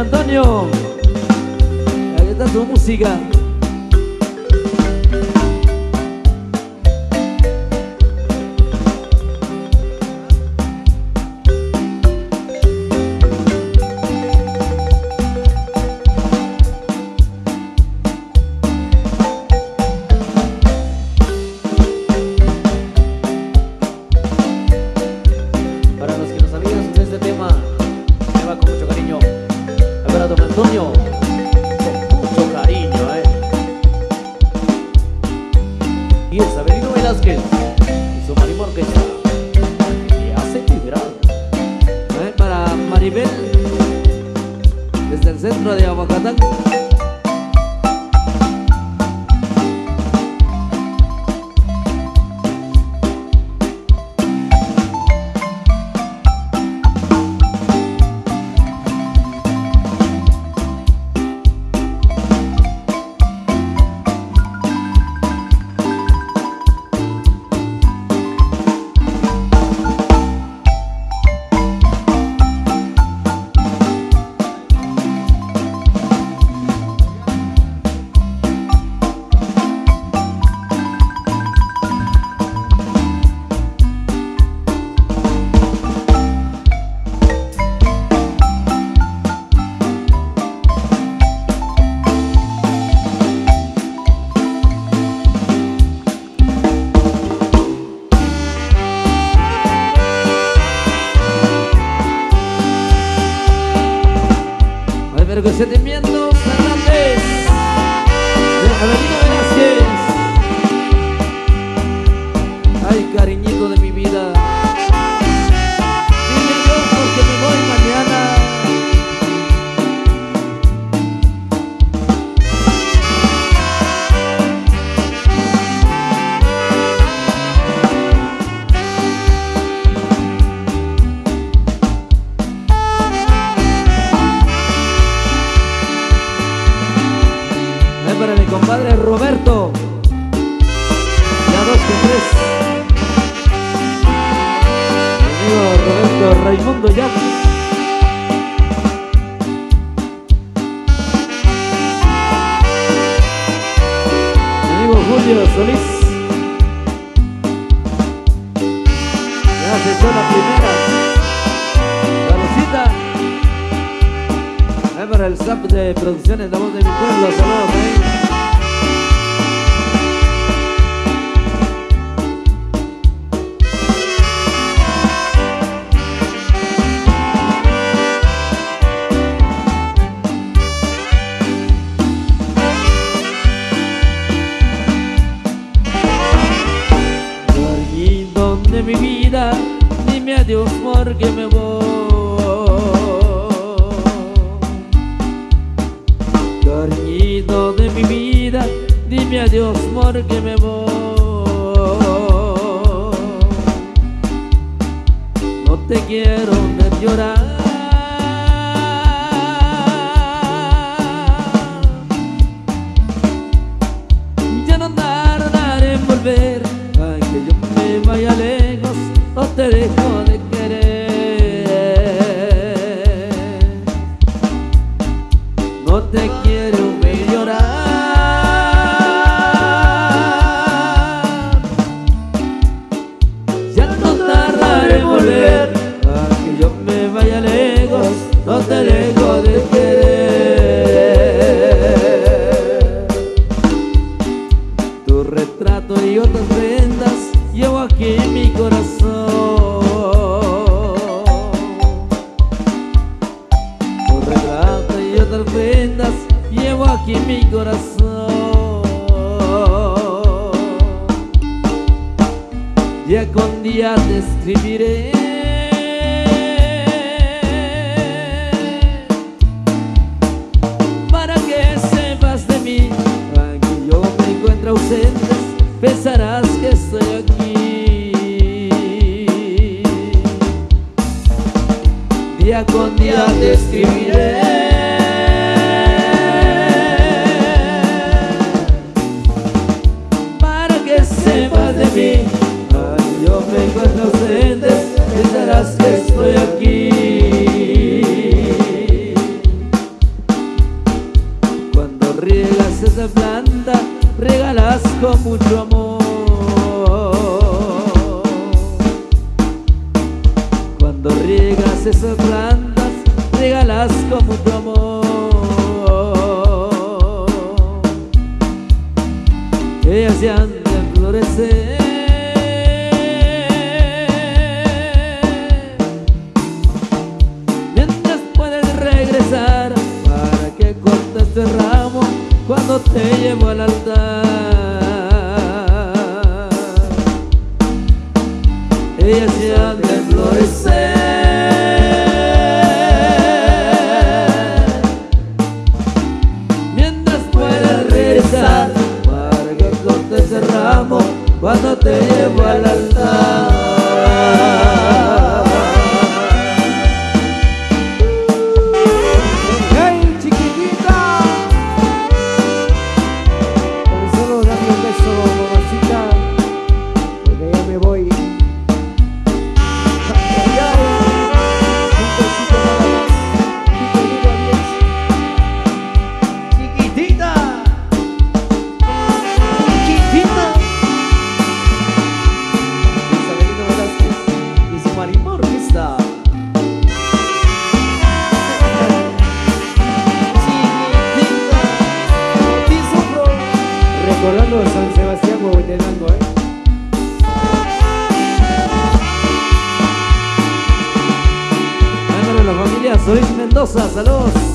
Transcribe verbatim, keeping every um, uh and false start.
Antonio, aquí está tu música. Para los que nos sabían de este tema, me va con mucho cariño. A ver a don Antonio, con mucho cariño, eh. Y es Avelino Velázquez y su Marimor Orquesta, que hace vibrar. Eh, para Maribel, desde el centro de Aguacatán. Pero que sentimientos grandes de Avelino Velázquez. Ay, cariñito de mi vida, dile adiós porque me voy mañana. Para mi compadre Roberto, ya dos con tres. Mi amigo Roberto Raimundo Yaquis. Mi amigo Julio Solís, ya se echó la primera. La Rosita. Ahí para el S A P de Producciones La Voz de mi Pueblo, saludos, ¿eh? Cariñito de mi vida, dime adiós porque me voy. Cariñito de mi vida, dime adiós porque me voy. No te quiero ver llorar, ya no tardaré en volver. Aunque yo me vaya lejos, no te dejo de querer. No te quiero ver llorar, ya no tardaré en volver. Aunque yo me vaya lejos, no te dejo de querer. Tu retrato y otras prendas llevo aquí en mi corazón. Tu retrato y otras prendas llevo aquí en mi corazón. Día con día te escribiré para que sepas de mí. Aunque yo me encuentre ausente, pensarás que estoy aquí. Día con día te escribiré para que sepas de mí. Ay, yo me encuentro ausente, pensarás que estoy aquí. flores o plantas regalas con mucho amor. Ellas se han de florecer mientras puedes regresar para que cortes este ramo cuando te llevo al altar. Ellas se han de florecer mientras puedas regresar para que cortes ese ramo cuando te llevo al altar. ¡Hey, chiquitita! Tan solo dame un beso, mamacita, porque ya me voy. Recordando de San Sebastián, Huehuetenango, ¿eh? Ándale, la familia Solís Mendoza, saludos.